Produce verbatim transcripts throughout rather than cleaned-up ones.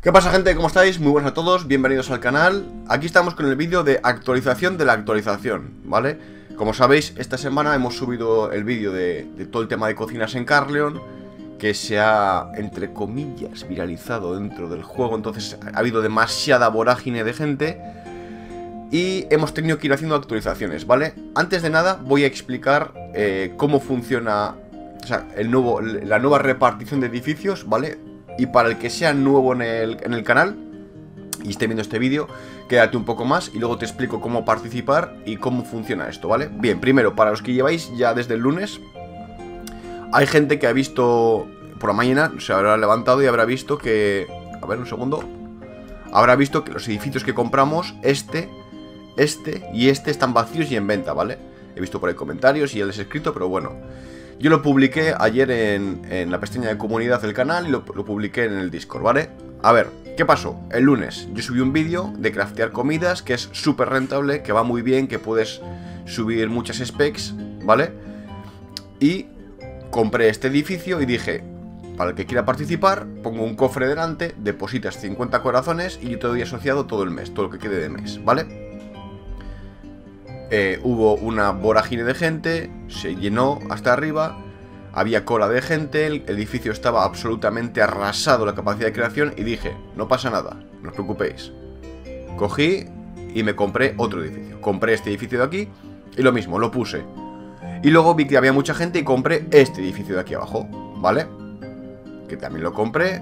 ¿Qué pasa, gente? ¿Cómo estáis? Muy buenas a todos, bienvenidos al canal. Aquí estamos con el vídeo de actualización de la actualización, ¿vale? Como sabéis, esta semana hemos subido el vídeo de, de todo el tema de cocinas en Carleon, que se ha, entre comillas, viralizado dentro del juego. Entonces ha habido demasiada vorágine de gente y hemos tenido que ir haciendo actualizaciones, ¿vale? Antes de nada voy a explicar eh, cómo funciona, o sea, el nuevo, la nueva repartición de edificios, ¿vale? Y para el que sea nuevo en el, en el canal y esté viendo este vídeo, quédate un poco más y luego te explico cómo participar y cómo funciona esto, ¿vale? Bien, primero, para los que lleváis ya desde el lunes, hay gente que ha visto por la mañana, se habrá levantado y habrá visto que... A ver, un segundo. Habrá visto que los edificios que compramos, este, este y este están vacíos y en venta, ¿vale? He visto por ahí comentarios y ya les he escrito, pero bueno. Yo lo publiqué ayer en, en la pestaña de comunidad del canal y lo, lo publiqué en el Discord, ¿vale? A ver, ¿qué pasó? El lunes yo subí un vídeo de craftear comidas, que es súper rentable, que va muy bien, que puedes subir muchas specs, ¿vale? Y compré este edificio y dije, para el que quiera participar, pongo un cofre delante, depositas cincuenta corazones y yo te doy asociado todo el mes, todo lo que quede de mes, ¿vale? Eh, hubo una vorágine de gente, se llenó hasta arriba, había cola de gente, el edificio estaba absolutamente arrasado la capacidad de creación y dije, no pasa nada, no os preocupéis. Cogí y me compré otro edificio, compré este edificio de aquí y lo mismo, lo puse. Y luego vi que había mucha gente y compré este edificio de aquí abajo, ¿vale? Que también lo compré.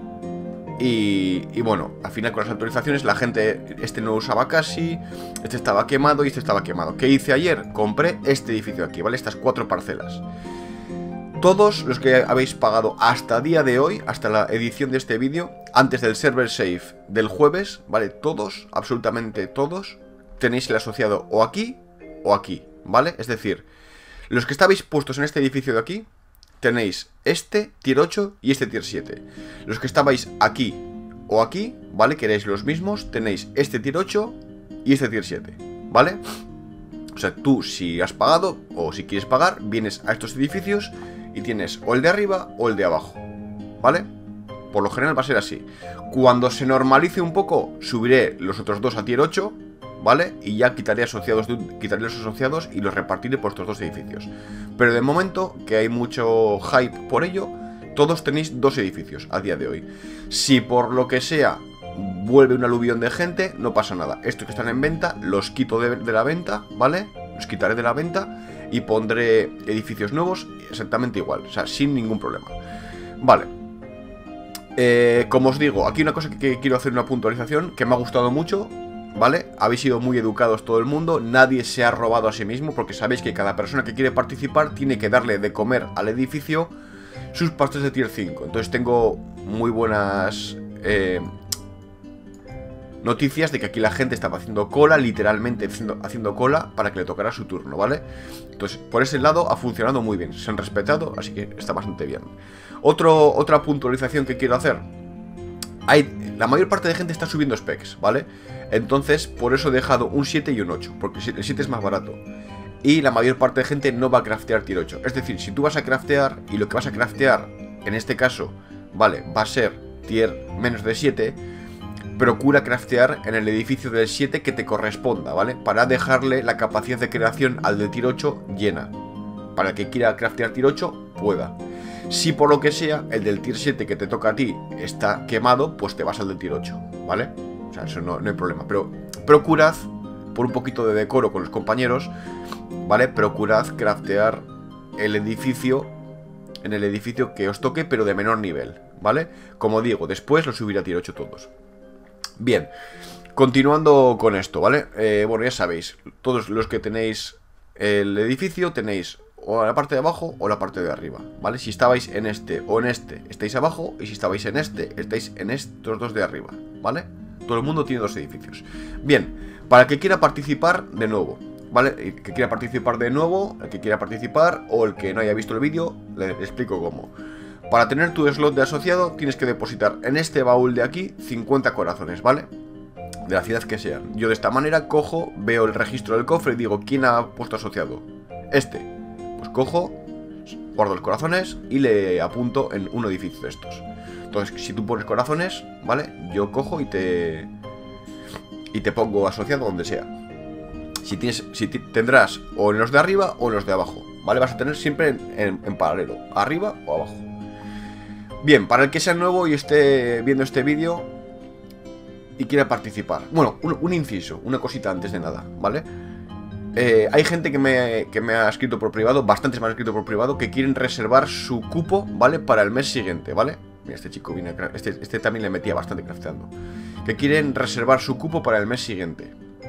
Y, y bueno, al final con las actualizaciones la gente, este no lo usaba casi, este estaba quemado y este estaba quemado. ¿Qué hice ayer? Compré este edificio de aquí, ¿vale? Estas cuatro parcelas. Todos los que habéis pagado hasta día de hoy, hasta la edición de este vídeo, antes del server safe del jueves, ¿vale? Todos, absolutamente todos, tenéis el asociado o aquí o aquí, ¿vale? Es decir, los que estabais puestos en este edificio de aquí, tenéis este tier ocho y este tier siete. Los que estabais aquí o aquí, ¿vale? Que erais los mismos, tenéis este tier ocho y este tier siete, ¿vale? O sea, tú si has pagado o si quieres pagar, vienes a estos edificios y tienes o el de arriba o el de abajo, ¿vale? Por lo general va a ser así. Cuando se normalice un poco, subiré los otros dos a tier ocho, ¿vale? Y ya quitaré asociados de, quitaré los asociados y los repartiré por estos dos edificios. Pero de momento, que hay mucho hype por ello, todos tenéis dos edificios a día de hoy. Si por lo que sea vuelve un aluvión de gente, no pasa nada. Estos que están en venta, los quito de, de la venta, ¿vale? Los quitaré de la venta y pondré edificios nuevos exactamente igual, o sea, sin ningún problema. Vale. Eh, como os digo, aquí una cosa que, que quiero hacer una puntualización que me ha gustado mucho, ¿vale? Habéis sido muy educados todo el mundo, nadie se ha robado a sí mismo, porque sabéis que cada persona que quiere participar tiene que darle de comer al edificio sus pastas de tier cinco. Entonces tengo muy buenas eh, noticias de que aquí la gente estaba haciendo cola, literalmente haciendo, haciendo cola para que le tocara su turno, ¿vale? Entonces, por ese lado ha funcionado muy bien, se han respetado, así que está bastante bien. Otro, otra puntualización que quiero hacer. Hay, la mayor parte de gente está subiendo specs, ¿vale? Entonces, por eso he dejado un siete y un ocho, porque el siete es más barato. Y la mayor parte de gente no va a craftear tier ocho. Es decir, si tú vas a craftear, y lo que vas a craftear, en este caso, vale, va a ser tier menos de siete, procura craftear en el edificio del siete que te corresponda, ¿vale? Para dejarle la capacidad de creación al de tier ocho llena. Para el que quiera craftear tier ocho, pueda. Si por lo que sea, el del tier siete que te toca a ti está quemado, pues te vas al del tier ocho, ¿vale? O sea, eso no, no hay problema. Pero procurad, por un poquito de decoro con los compañeros, ¿vale? Procurad craftear el edificio en el edificio que os toque, pero de menor nivel, ¿vale? Como digo, después lo subiré a tier ocho todos. Bien, continuando con esto, ¿vale? Eh, bueno, ya sabéis, todos los que tenéis el edificio tenéis o la parte de abajo o la parte de arriba, ¿vale? Si estabais en este o en este, estáis abajo, y si estabais en este, estáis en estos dos de arriba, ¿vale? Todo el mundo tiene dos edificios. Bien, para el que quiera participar de nuevo, ¿vale? El que quiera participar de nuevo, el que quiera participar o el que no haya visto el vídeo, le explico cómo. Para tener tu slot de asociado tienes que depositar en este baúl de aquí cincuenta corazones, ¿vale? De la ciudad que sean. Yo de esta manera cojo, veo el registro del cofre y digo, ¿quién ha puesto asociado? Este. Pues cojo, guardo los corazones y le apunto en un edificio de estos. Entonces, si tú pones corazones, ¿vale? Yo cojo y te... Y te pongo asociado donde sea. Si tienes, si tendrás o en los de arriba o en los de abajo, ¿vale? Vas a tener siempre en, en, en paralelo, arriba o abajo. Bien, para el que sea nuevo y esté viendo este vídeo y quiera participar. Bueno, un, un inciso, una cosita antes de nada, ¿vale? Eh, hay gente que me, que me ha escrito por privado, bastantes me han escrito por privado, que quieren reservar su cupo, ¿vale? Para el mes siguiente, ¿vale? Mira, este chico viene a este, este también le metía bastante crafteando. Que quieren reservar su cupo para el mes siguiente.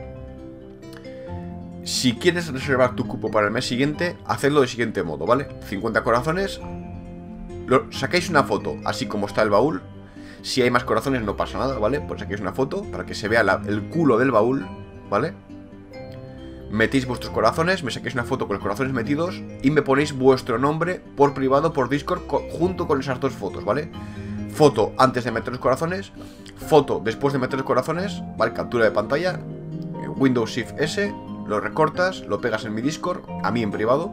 Si quieres reservar tu cupo para el mes siguiente, hacedlo de siguiente modo, ¿vale? cincuenta corazones, lo, sacáis una foto, así como está el baúl. Si hay más corazones no pasa nada, ¿vale? Pues sacáis una foto para que se vea la, el culo del baúl, ¿vale? Metéis vuestros corazones, me saquéis una foto con los corazones metidos y me ponéis vuestro nombre por privado, por Discord, junto con esas dos fotos, ¿vale? Foto antes de meter los corazones, foto después de meter los corazones, ¿vale? Captura de pantalla, Windows Shift S, lo recortas, lo pegas en mi Discord, a mí en privado,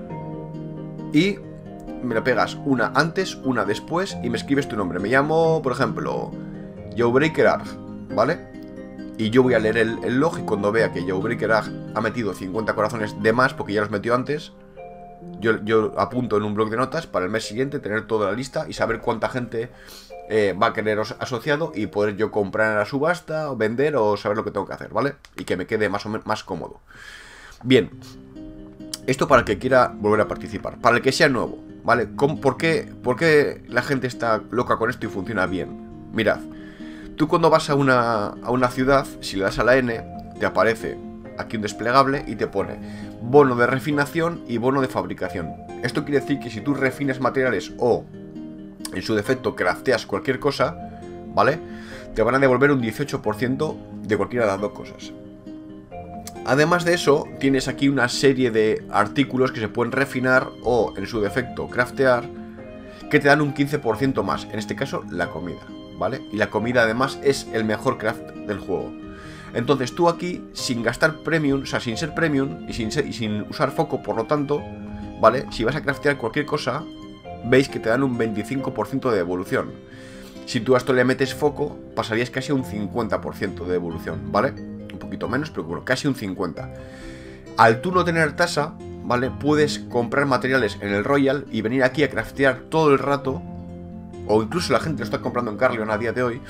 y me lo pegas una antes, una después, y me escribes tu nombre. Me llamo, por ejemplo, JoeBreakerArg, ¿vale? Y yo voy a leer el, el log, y cuando vea que JoeBreakerArg ha metido cincuenta corazones de más, porque ya los metió antes, yo, yo apunto en un blog de notas para el mes siguiente tener toda la lista y saber cuánta gente eh, va a querer asociado y poder yo comprar en la subasta o vender o saber lo que tengo que hacer, ¿vale? Y que me quede más o menos más cómodo. Bien, esto para el que quiera volver a participar. Para el que sea nuevo, ¿vale? ¿Por qué, por qué la gente está loca con esto y funciona bien? Mirad, tú cuando vas a una, a una ciudad, si le das a la N, te aparece aquí un desplegable y te pone bono de refinación y bono de fabricación. Esto quiere decir que si tú refinas materiales o, en su defecto, crafteas cualquier cosa, ¿vale? Te van a devolver un dieciocho por ciento de cualquiera de las dos cosas. Además de eso, tienes aquí una serie de artículos que se pueden refinar o, en su defecto, craftear, que te dan un quince por ciento más. En este caso, la comida, ¿vale? Y la comida, además, es el mejor craft del juego. Entonces tú aquí, sin gastar premium, o sea, sin ser premium y sin, ser, y sin usar foco, por lo tanto, ¿vale? Si vas a craftear cualquier cosa, veis que te dan un veinticinco por ciento de devolución. Si tú a esto le metes foco, pasarías casi a un cincuenta por ciento de devolución, ¿vale? Un poquito menos, pero bueno, casi un cincuenta por ciento. Al tú no tener tasa, ¿vale? Puedes comprar materiales en el Royal y venir aquí a craftear todo el rato, o incluso la gente lo está comprando en Carrion a día de hoy,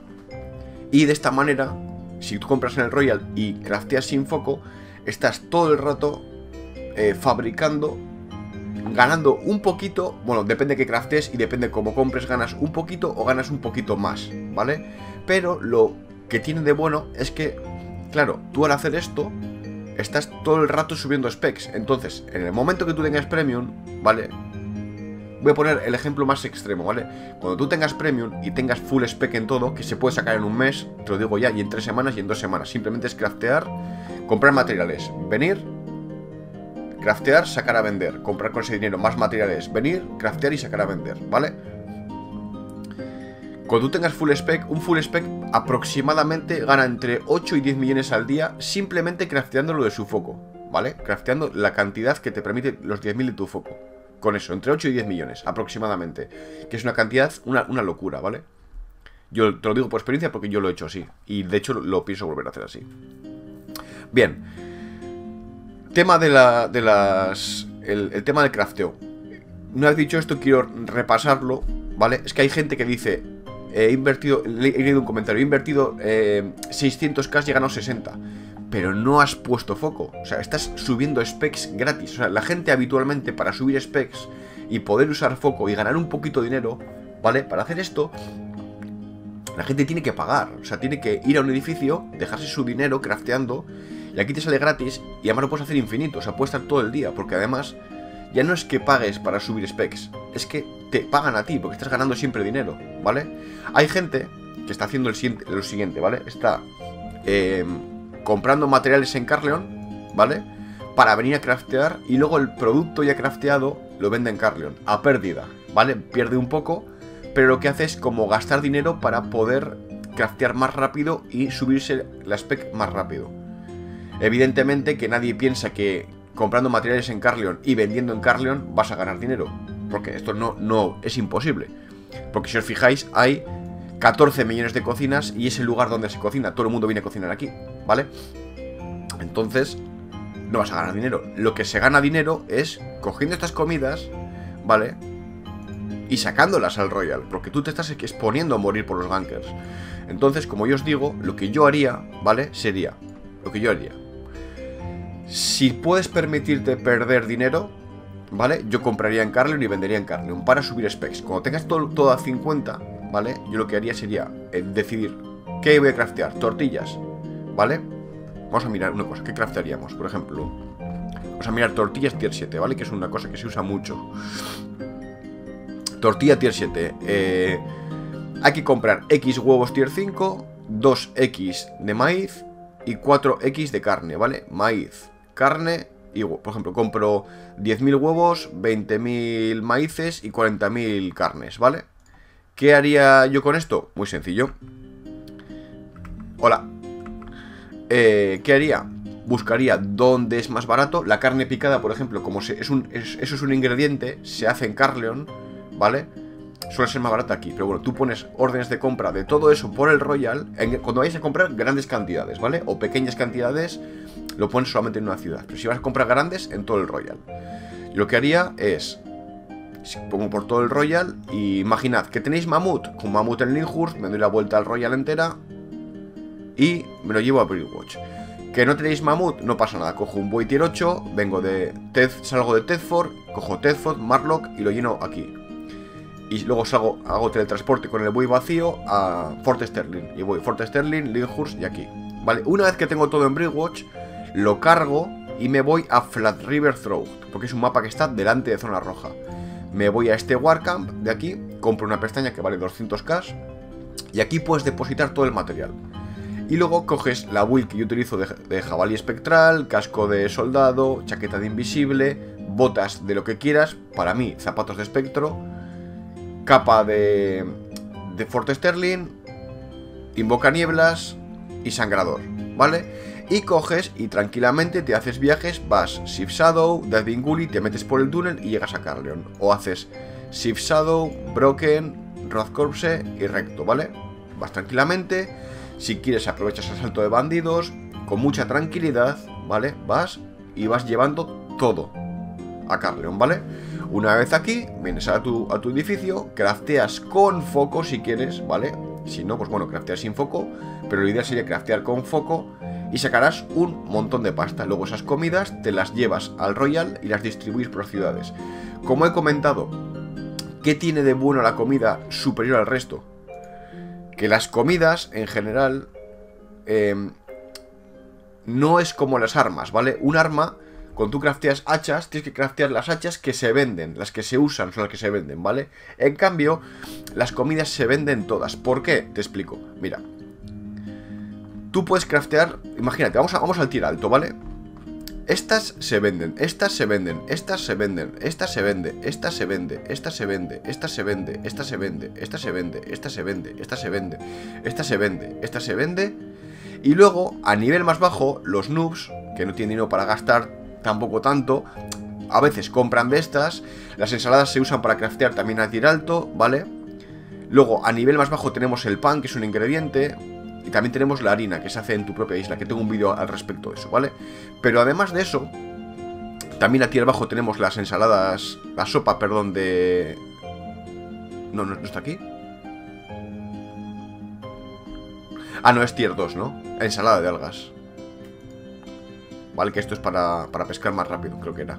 y de esta manera, si tú compras en el Royal y crafteas sin foco, estás todo el rato eh, fabricando, ganando un poquito. Bueno, depende de qué craftes y depende cómo compres, ganas un poquito o ganas un poquito más, ¿vale? Pero lo que tiene de bueno es que, claro, tú al hacer esto, estás todo el rato subiendo specs. Entonces, en el momento que tú tengas premium, ¿vale? Voy a poner el ejemplo más extremo, ¿vale? Cuando tú tengas premium y tengas full spec en todo, que se puede sacar en un mes, te lo digo ya, y en tres semanas y en dos semanas. Simplemente es craftear, comprar materiales, venir, craftear, sacar a vender, comprar con ese dinero más materiales, venir, craftear y sacar a vender, ¿vale? Cuando tú tengas full spec, un full spec aproximadamente gana entre ocho y diez millones al día simplemente crafteando lo de su foco, ¿vale? Crafteando la cantidad que te permite los diez mil de tu foco. Con eso, entre ocho y diez millones aproximadamente. Que es una cantidad, una, una locura, ¿vale? Yo te lo digo por experiencia porque yo lo he hecho así. Y de hecho lo, lo pienso volver a hacer así. Bien. Tema de, la, de las... El, el tema del crafteo. Una vez dicho esto, quiero repasarlo, ¿vale? Es que hay gente que dice... He invertido... He leído un comentario. He invertido eh, seiscientos k y he ganado sesenta. Pero no has puesto foco. O sea, estás subiendo specs gratis. O sea, la gente habitualmente para subir specs y poder usar foco y ganar un poquito de dinero, ¿vale? Para hacer esto, la gente tiene que pagar. O sea, tiene que ir a un edificio, dejarse su dinero crafteando, y aquí te sale gratis y además lo puedes hacer infinito. O sea, puedes estar todo el día, porque además ya no es que pagues para subir specs, es que te pagan a ti, porque estás ganando siempre dinero, ¿vale? Hay gente que está haciendo el siguiente, lo siguiente, ¿vale? Está... Eh, comprando materiales en Carrion, ¿vale? Para venir a craftear y luego el producto ya crafteado lo vende en Carrion, a pérdida, ¿vale? Pierde un poco, pero lo que hace es como gastar dinero para poder craftear más rápido y subirse la spec más rápido. Evidentemente que nadie piensa que comprando materiales en Carrion y vendiendo en Carrion vas a ganar dinero, porque esto no, no es imposible. Porque si os fijáis, hay catorce millones de cocinas y es el lugar donde se cocina. Todo el mundo viene a cocinar aquí, ¿vale? Entonces, no vas a ganar dinero. Lo que se gana dinero es cogiendo estas comidas, ¿vale? Y sacándolas al Royal, porque tú te estás exponiendo a morir por los gankers. Entonces, como yo os digo, lo que yo haría, ¿vale? Sería, lo que yo haría, si puedes permitirte perder dinero, ¿vale? Yo compraría en Carleon y vendería en Carleon para subir specs. Cuando tengas todo, todo a cincuenta, ¿vale? Yo lo que haría sería eh, decidir qué voy a craftear. Tortillas, ¿vale? Vamos a mirar una cosa, ¿qué craftearíamos? Por ejemplo, vamos a mirar tortillas tier siete, ¿vale? Que es una cosa que se usa mucho. Tortilla tier siete, eh, hay que comprar X huevos tier cinco, dos X de maíz y cuatro X de carne, ¿vale? Maíz, carne y huevo. Por ejemplo, compro diez mil huevos, veinte mil maíces y cuarenta mil carnes, ¿vale? ¿Qué haría yo con esto? Muy sencillo. Hola. Eh, ¿Qué haría? Buscaría dónde es más barato. La carne picada, por ejemplo, como se, es un, es, eso es un ingrediente, se hace en Carleon, ¿vale? Suele ser más barata aquí, pero bueno, tú pones órdenes de compra de todo eso por el Royal en, cuando vayas a comprar grandes cantidades, ¿vale? O pequeñas cantidades, lo pones solamente en una ciudad. Pero si vas a comprar grandes, en todo el Royal. Y lo que haría es, pongo por todo el Royal y imaginad que tenéis mamut. Con mamut en Lyndhurst, me doy la vuelta al Royal entera y me lo llevo a Brightwatch. Que no tenéis mamut, no pasa nada. Cojo un buey tier ocho, vengo de Ted, salgo de Tedford, cojo Tedford, Marlock y lo lleno aquí. Y luego salgo, hago teletransporte con el buey vacío a Fort Sterling. Y voy Fort Sterling, Lyndhurst y aquí. Vale, una vez que tengo todo en Brightwatch, lo cargo y me voy a Flat River Throat, porque es un mapa que está delante de zona roja. Me voy a este Warcamp de aquí, compro una pestaña que vale doscientos k y aquí puedes depositar todo el material. Y luego coges la build que yo utilizo de, de jabalí espectral, casco de soldado, chaqueta de invisible, botas de lo que quieras, para mí zapatos de espectro, capa de, de Fort Sterling, invoca nieblas y sangrador, ¿vale? Y coges y tranquilamente te haces viajes, vas Sif Shadow, Deathwing Gully, te metes por el túnel y llegas a Carleon. O haces Sif Shadow, Broken, Wrath Corpse y recto, ¿vale? Vas tranquilamente. Si quieres aprovechas el salto de bandidos, con mucha tranquilidad, ¿vale? Vas y vas llevando todo a Carleon, ¿vale? Una vez aquí, vienes a tu, a tu edificio, crafteas con foco si quieres, ¿vale? Si no, pues bueno, crafteas sin foco, pero lo ideal sería craftear con foco y sacarás un montón de pasta. Luego esas comidas te las llevas al Royal y las distribuís por las ciudades. Como he comentado, ¿qué tiene de bueno la comida superior al resto? Que las comidas, en general, eh, no es como las armas, ¿vale? Un arma, cuando tú crafteas hachas, tienes que craftear las hachas que se venden. Las que se usan son las que se venden, ¿vale? En cambio, las comidas se venden todas. ¿Por qué? Te explico. Mira. Tú puedes craftear, imagínate, vamos, a, vamos al tier alto, ¿vale? Estas se venden, estas se venden, estas se venden, esta se vende, esta se vende, esta se vende, esta se vende, esta se vende, esta se vende, esta se vende, esta se vende, esta se vende, esta se vende. Y luego, a nivel más bajo, los noobs, que no tienen dinero para gastar tampoco tanto, a veces compran de estas. Las ensaladas se usan para craftear también a tier alto, ¿vale? Luego, a nivel más bajo tenemos el pan, que es un ingrediente. Y también tenemos la harina, que se hace en tu propia isla, que tengo un vídeo al respecto de eso, ¿vale? Pero además de eso, también aquí abajo tenemos las ensaladas, la sopa, perdón, de... No, no, no está aquí. Ah, no, es tier dos, ¿no? Ensalada de algas. Vale, que esto es para, para pescar más rápido, creo que era.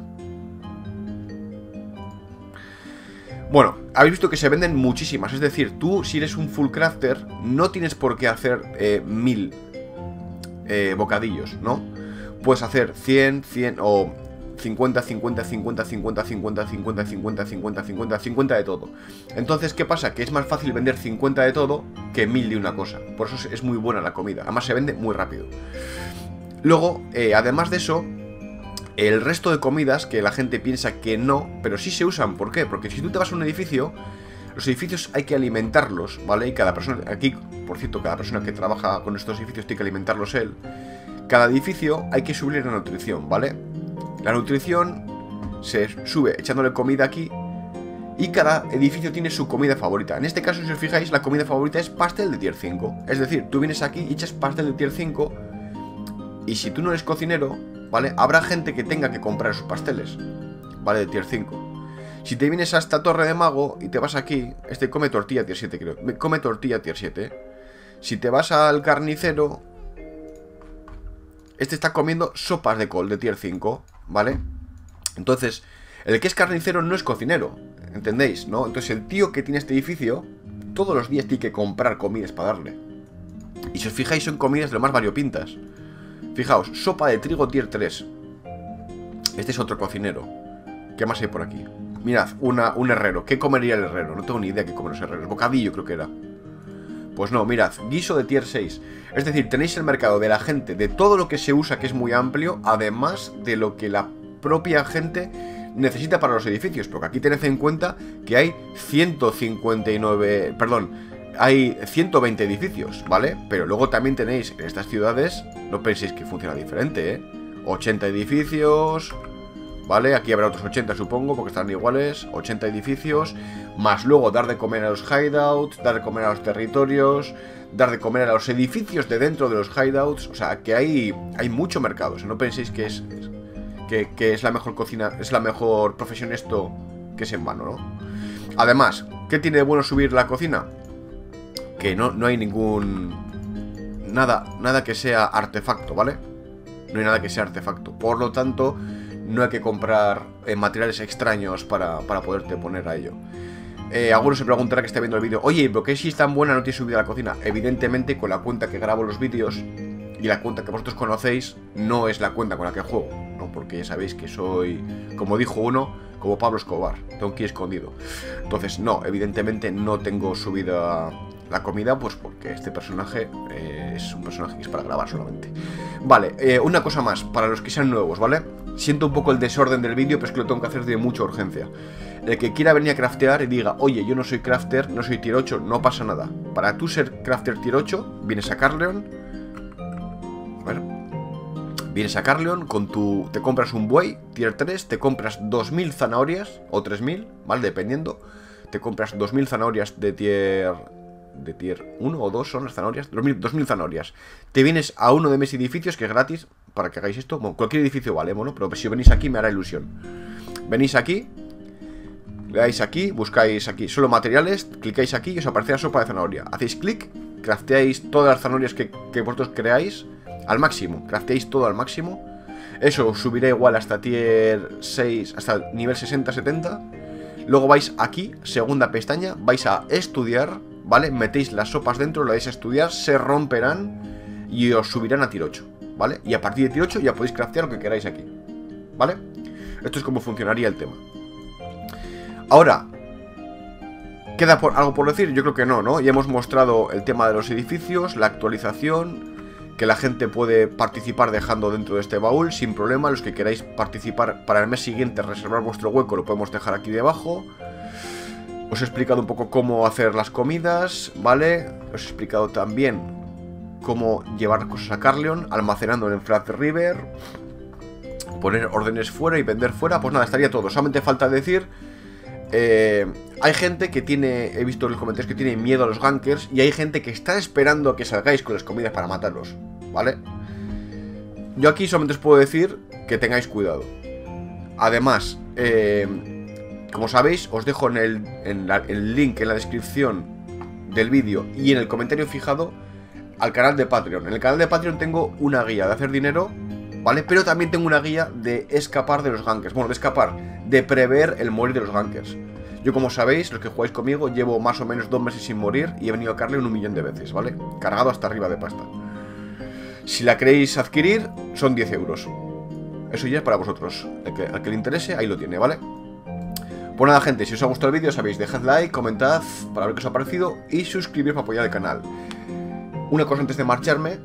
Bueno, habéis visto que se venden muchísimas. Es decir, tú, si eres un full crafter, no tienes por qué hacer eh, mil eh, bocadillos, ¿no? Puedes hacer cien, cien o cincuenta, cincuenta, cincuenta, cincuenta, cincuenta, cincuenta, cincuenta, cincuenta, cincuenta, cincuenta de todo. Entonces, ¿qué pasa? Que es más fácil vender cincuenta de todo que mil de una cosa. Por eso es muy buena la comida. Además, se vende muy rápido. Luego, eh, además de eso, el resto de comidas que la gente piensa que no, pero sí se usan. ¿Por qué? Porque si tú te vas a un edificio, los edificios hay que alimentarlos, ¿vale? Y cada persona, aquí, por cierto, cada persona que trabaja con estos edificios tiene que alimentarlos él. Cada edificio hay que subirle la nutrición, ¿vale? La nutrición se sube echándole comida aquí Y cada edificio tiene su comida favorita. En este caso, si os fijáis, la comida favorita es pastel de tier cinco. Es decir, tú vienes aquí y echas pastel de tier cinco. Y si tú no eres cocinero, ¿vale? Habrá gente que tenga que comprar esos pasteles, ¿vale? De tier cinco. Si te vienes a esta torre de mago y te vas aquí, este come tortilla tier siete, creo. Come tortilla tier siete. Si te vas al carnicero, este está comiendo sopas de col de tier cinco, ¿vale? Entonces, el que es carnicero no es cocinero, ¿entendéis? ¿No? Entonces el tío que tiene este edificio, todos los días tiene que comprar comidas para darle. Y si os fijáis, son comidas de lo más variopintas. Fijaos, sopa de trigo tier tres. Este es otro cocinero. ¿Qué más hay por aquí? Mirad, una, un herrero. ¿Qué comería el herrero? No tengo ni idea qué comen los herreros. Bocadillo creo que era. Pues no, mirad, guiso de tier seis. Es decir, tenéis el mercado de la gente, de todo lo que se usa, que es muy amplio, además de lo que la propia gente necesita para los edificios. Porque aquí tened en cuenta que hay ciento cincuenta y nueve... Perdón, hay ciento veinte edificios, ¿vale? Pero luego también tenéis en estas ciudades, no penséis que funciona diferente, ¿eh? ochenta edificios... ¿Vale? Aquí habrá otros ochenta, supongo, porque están iguales. ochenta edificios. Más luego dar de comer a los hideouts, dar de comer a los territorios, dar de comer a los edificios de dentro de los hideouts. O sea, que hay, hay mucho mercado. O sea, no penséis que es, que, que es la mejor cocina, es la mejor profesión esto que es en vano, ¿no? Además, ¿qué tiene de bueno subir la cocina? Que no, no hay ningún... Nada, nada que sea artefacto, ¿vale? No hay nada que sea artefacto. Por lo tanto... no hay que comprar eh, materiales extraños para, para poderte poner a ello. Eh, algunos se preguntará que está viendo el vídeo: oye, ¿por qué si es tan buena no tiene subida a la cocina? Evidentemente, con la cuenta que grabo los vídeos y la cuenta que vosotros conocéis, no es la cuenta con la que juego, ¿no? Porque ya sabéis que soy, como dijo uno, como Pablo Escobar, tengo que ir escondido. Entonces, no, evidentemente no tengo subida la comida, pues porque este personaje eh, es un personaje que es para grabar solamente. Vale, eh, una cosa más, para los que sean nuevos, ¿vale? Siento un poco el desorden del vídeo, pero es que lo tengo que hacer de mucha urgencia. El que quiera venir a craftear y diga: oye, yo no soy crafter, no soy tier ocho, no pasa nada. Para tú ser crafter tier ocho, vienes a Carleon. A ver. Vienes a Carleon, con tu... te compras un buey, tier tres, te compras dos mil zanahorias, o tres mil, ¿vale? Dependiendo. Te compras dos mil zanahorias de tier... de tier uno o dos son las zanahorias, dos mil zanahorias. Te vienes a uno de mis edificios, que es gratis, para que hagáis esto. Bueno, cualquier edificio vale, bueno, pero si venís aquí me hará ilusión. Venís aquí, le dais aquí, buscáis aquí solo materiales, clicáis aquí y os aparece la sopa de zanahoria. Hacéis clic, crafteáis todas las zanahorias que, que vosotros creáis al máximo, crafteáis todo al máximo. Eso os subirá igual hasta tier seis, hasta el nivel sesenta setenta. Luego vais aquí, segunda pestaña, vais a estudiar, ¿vale? Metéis las sopas dentro, lo vais a estudiar, se romperán y os subirán a tier ocho, ¿vale? Y a partir de tier ocho ya podéis craftear lo que queráis aquí, ¿vale? Esto es como funcionaría el tema. Ahora, ¿queda por, algo por decir? Yo creo que no, ¿no? Ya hemos mostrado el tema de los edificios, la actualización, que la gente puede participar dejando dentro de este baúl sin problema. Los que queráis participar para el mes siguiente, reservar vuestro hueco, lo podemos dejar aquí debajo. Os he explicado un poco cómo hacer las comidas, ¿vale? Os he explicado también cómo llevar cosas a Carleon, almacenando en Flat River, poner órdenes fuera y vender fuera. Pues nada, estaría todo. Solamente falta decir... Eh, hay gente que tiene, he visto en los comentarios, que tiene miedo a los gankers, y hay gente que está esperando a que salgáis con las comidas para matarlos, ¿vale? Yo aquí solamente os puedo decir que tengáis cuidado. Además, eh, como sabéis, os dejo en el, en la, el link en la descripción del vídeo y en el comentario fijado al canal de Patreon. En el canal de Patreon tengo una guía de hacer dinero, ¿vale? Pero también tengo una guía de escapar de los gankers. Bueno, de escapar, de prever el morir de los gankers. Yo, como sabéis, los que jugáis conmigo, llevo más o menos dos meses sin morir y he venido a Carleon un millón de veces, ¿vale? Cargado hasta arriba de pasta. Si la queréis adquirir, son diez euros. Eso ya es para vosotros. El que, al que le interese, ahí lo tiene, ¿vale? Pues nada, gente, si os ha gustado el vídeo, sabéis, dejad like, comentad para ver qué os ha parecido y suscribiros para apoyar el canal. Una cosa antes de marcharme.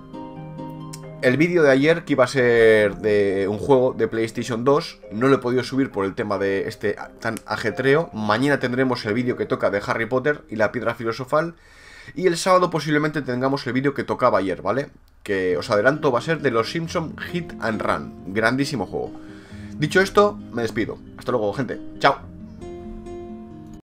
El vídeo de ayer, que iba a ser de un juego de PlayStation dos, no lo he podido subir por el tema de este tan ajetreo. Mañana tendremos el vídeo que toca de Harry Potter y la piedra filosofal. Y el sábado posiblemente tengamos el vídeo que tocaba ayer, ¿vale? Que os adelanto, va a ser de los Simpsons Hit and Run. Grandísimo juego. Dicho esto, me despido. Hasta luego, gente. Chao.